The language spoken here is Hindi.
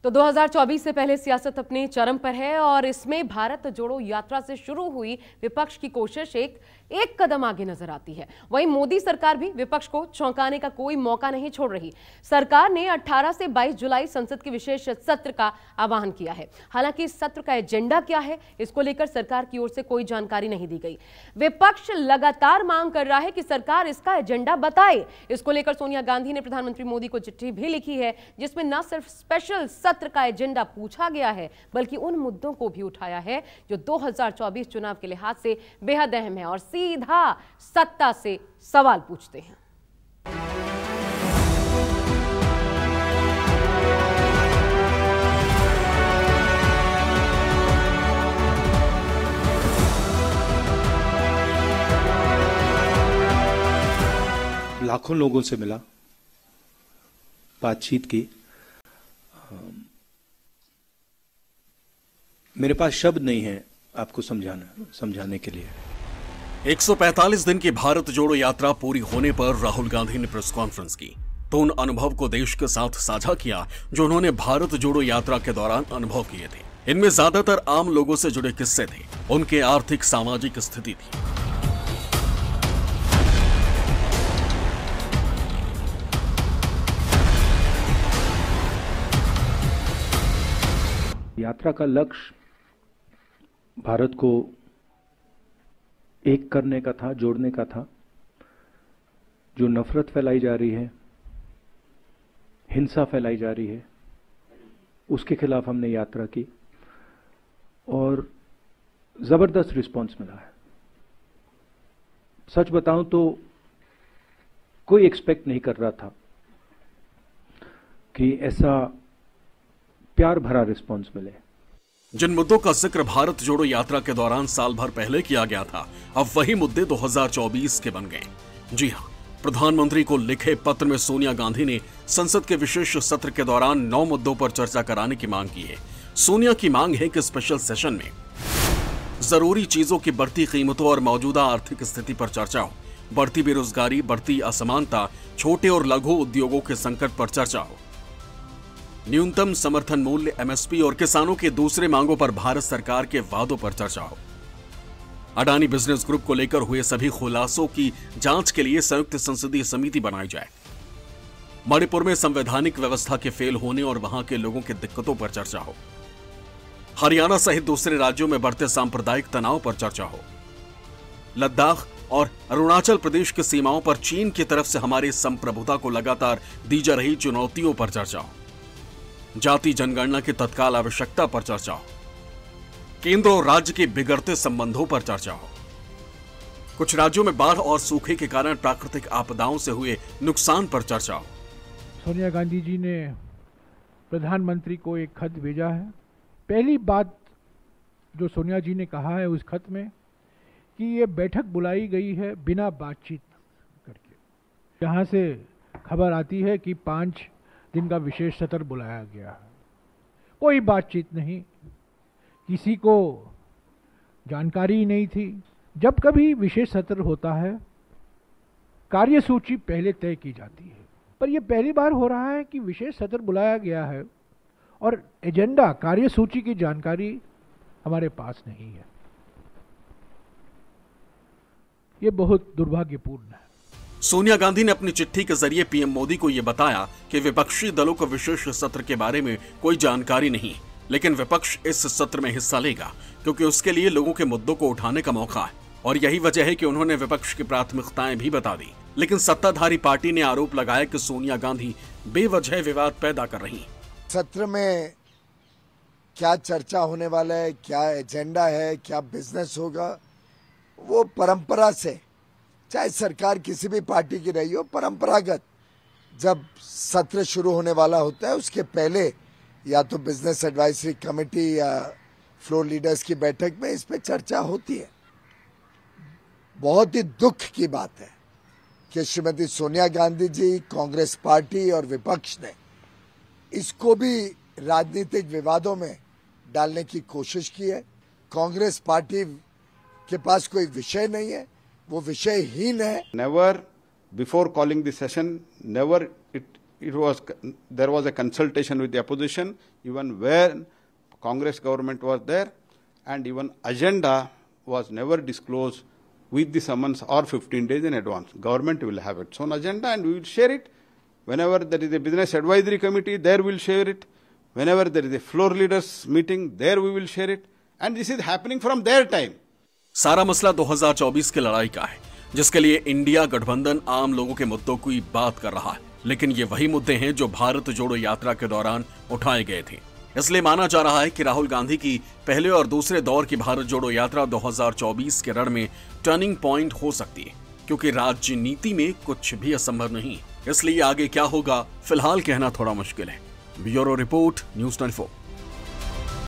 तो 2024 से पहले सियासत अपने चरम पर है और इसमें भारत जोड़ो यात्रा से शुरू हुई विपक्ष की कोशिश एक कदम आगे नजर आती है। वहीं मोदी सरकार भी विपक्ष को चौंकाने का कोई मौका नहीं छोड़ रही। सरकार ने 18 से 22 जुलाई संसद के विशेष सत्र का आह्वान किया है। हालांकि इस सत्र का एजेंडा क्या है, इसको लेकर सरकार की ओर से कोई जानकारी नहीं दी गई। विपक्ष लगातार मांग कर रहा है कि सरकार इसका एजेंडा बताए। इसको लेकर सोनिया गांधी ने प्रधानमंत्री मोदी को चिट्ठी भी लिखी है, जिसमें न सिर्फ स्पेशल सत्र का एजेंडा पूछा गया है, बल्कि उन मुद्दों को भी उठाया है जो 2024 चुनाव के लिहाज से बेहद अहम है और सीधा सत्ता से सवाल पूछते हैं। लाखों लोगों से मिला, बातचीत की। मेरे पास शब्द नहीं है आपको समझाने के लिए। 145 दिन की भारत जोड़ो यात्रा पूरी होने पर राहुल गांधी ने प्रेस कॉन्फ्रेंस की तो उन अनुभव को देश के साथ साझा किया जो उन्होंने भारत जोड़ो यात्रा के दौरान अनुभव किए थे। इनमें ज्यादातर आम लोगों से जुड़े किस्से थे, उनके आर्थिक सामाजिक स्थिति थी। यात्रा का लक्ष्य भारत को एक करने का था, जोड़ने का था। जो नफरत फैलाई जा रही है, हिंसा फैलाई जा रही है, उसके खिलाफ हमने यात्रा की और जबरदस्त रिस्पांस मिला है। सच बताऊं तो कोई एक्सपेक्ट नहीं कर रहा था कि ऐसा प्यार भरा रिस्पांस मिले। जिन मुद्दों का जिक्र भारत जोड़ो यात्रा के दौरान साल भर पहले किया गया था, अब वही मुद्दे 2024 के बन गए। जी हां, प्रधानमंत्री को लिखे पत्र में सोनिया गांधी ने संसद के विशेष सत्र के दौरान 9 मुद्दों पर चर्चा कराने की मांग की है। सोनिया की मांग है कि स्पेशल सेशन में जरूरी चीजों की बढ़ती कीमतों और मौजूदा आर्थिक स्थिति पर चर्चा हो, बढ़ती बेरोजगारी, बढ़ती असमानता, छोटे और लघु उद्योगों के संकट पर चर्चा हो, न्यूनतम समर्थन मूल्य एमएसपी और किसानों की दूसरे मांगों पर भारत सरकार के वादों पर चर्चा हो, अडानी बिजनेस ग्रुप को लेकर हुए सभी खुलासों की जांच के लिए संयुक्त संसदीय समिति बनाई जाए, मणिपुर में संवैधानिक व्यवस्था के फेल होने और वहां के लोगों की दिक्कतों पर चर्चा हो, हरियाणा सहित दूसरे राज्यों में बढ़ते सांप्रदायिक तनाव पर चर्चा हो, लद्दाख और अरुणाचल प्रदेश की सीमाओं पर चीन की तरफ से हमारी संप्रभुता को लगातार दी जा रही चुनौतियों पर चर्चा हो, जाति जनगणना की तत्काल आवश्यकता पर चर्चा हो, केंद्र और राज्य के बिगड़ते संबंधों पर चर्चा हो, कुछ राज्यों में बाढ़ और सूखे के कारण प्राकृतिक आपदाओं से हुए नुकसान पर चर्चा हो। सोनिया गांधी जी ने प्रधानमंत्री को एक खत भेजा है। पहली बात जो सोनिया जी ने कहा है उस खत में कि ये बैठक बुलाई गई है बिना बातचीत करके। यहाँ से खबर आती है कि 5 दिन का विशेष सत्र बुलाया गया है, कोई बातचीत नहीं, किसी को जानकारी नहीं थी। जब कभी विशेष सत्र होता है कार्यसूची पहले तय की जाती है, पर यह पहली बार हो रहा है कि विशेष सत्र बुलाया गया है और एजेंडा, कार्यसूची की जानकारी हमारे पास नहीं है। ये बहुत दुर्भाग्यपूर्ण है। सोनिया गांधी ने अपनी चिट्ठी के जरिए पीएम मोदी को यह बताया कि विपक्षी दलों को विशेष सत्र के बारे में कोई जानकारी नहीं, लेकिन विपक्ष इस सत्र में हिस्सा लेगा क्योंकि उसके लिए लोगों के मुद्दों को उठाने का मौका है और यही वजह है कि उन्होंने विपक्ष की प्राथमिकताएं भी बता दी। लेकिन सत्ताधारी पार्टी ने आरोप लगाया कि सोनिया गांधी बेवजह विवाद पैदा कर रही। सत्र में क्या चर्चा होने वाला है, क्या एजेंडा है, क्या बिजनेस होगा, वो परंपरा से, चाहे सरकार किसी भी पार्टी की रही हो, परंपरागत जब सत्र शुरू होने वाला होता है उसके पहले या तो बिजनेस एडवाइजरी कमेटी या फ्लोर लीडर्स की बैठक में इस पे चर्चा होती है। बहुत ही दुख की बात है कि श्रीमती सोनिया गांधी जी, कांग्रेस पार्टी और विपक्ष ने इसको भी राजनीतिक विवादों में डालने की कोशिश की है। कांग्रेस पार्टी के पास कोई विषय नहीं है, वो विषयहीन है। Never before calling the session, never there was a consultation with the opposition, even when Congress government was there, and even agenda was never disclosed with the summons or 15 days in advance. Government will have its own agenda and we will share it. Whenever there is a business advisory committee, there we will share it. Whenever there is a floor leaders meeting, there we will share it. And this is happening from their time. सारा मसला 2024 की लड़ाई का है, जिसके लिए इंडिया गठबंधन आम लोगों के मुद्दों की बात कर रहा है, लेकिन ये वही मुद्दे हैं जो भारत जोड़ो यात्रा के दौरान उठाए गए थे। इसलिए माना जा रहा है कि राहुल गांधी की पहले और दूसरे दौर की भारत जोड़ो यात्रा 2024 के रण में टर्निंग पॉइंट हो सकती है, क्योंकि राजनीति में कुछ भी असंभव नहीं। इसलिए आगे क्या होगा फिलहाल कहना थोड़ा मुश्किल है। Bureau report, news 24।